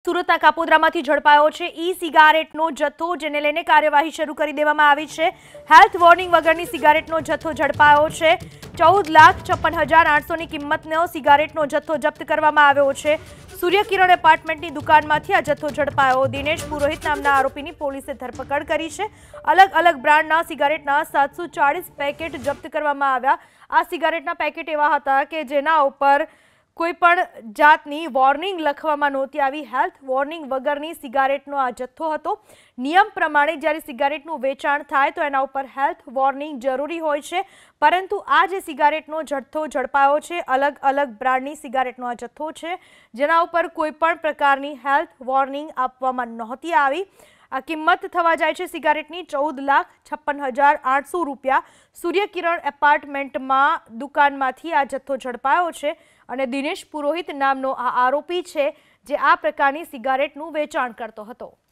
સુરતના કાપોદ્રામાંથી ઝડપાયો છે ઈ સિગારેટનો જથ્થો, જેને લઈને કાર્યવાહી શરૂ કરી દેવામાં આવી છે। હેલ્થ વોર્નિંગ વગરની સિગારેટનો જથ્થો ઝડપાયો છે। 14,56,800ની કિંમતનો સિગારેટનો જથ્થો જપ્ત કરવામાં આવ્યો છે। સૂર્યકિરણ એપાર્ટમેન્ટની દુકાનમાંથી આ જથ્થો ઝડપાયો। દિનેશ પુરોહિત નામના આરોપીની પોલીસે ધરપકડ કરી છે। અલગ અલગ બ્રાન્ડના સિગારેટના 740 પેકેટ જપ્ત કરવામાં આવ્યા। આ સિગારેટના પેકેટ એવા હતા કે જેના ઉપર કોઈ પણ જાતની વોર્નિંગ લખવામાં નહોતી આવી। હેલ્થ વોર્નિંગ વગરની સિગારેટનો આ જથ્થો હતો। નિયમ પ્રમાણે જ્યારે સિગારેટનું વેચાણ થાય તો એના ઉપર હેલ્થ વોર્નિંગ જરૂરી હોય છે, પરંતુ આ જે સિગારેટનો જથ્થો ઝડપાયો છે, અલગ અલગ બ્રાન્ડની સિગારેટનો આ જથ્થો છે, જેના ઉપર કોઈ પણ પ્રકારની હેલ્થ વોર્નિંગ આપવામાં નહોતી આવી। આ કિંમત થવા જાય છે સિગારેટની 14,56,800 રૂપિયા। સૂર્યકિરણ એપાર્ટમેન્ટમાં દુકાનમાંથી આ જથ્થો ઝડપાયો છે અને દિનેશ પુરોહિત નામનો આ આરોપી છે, જે આ પ્રકારની સિગારેટનું વેચાણ કરતો હતો।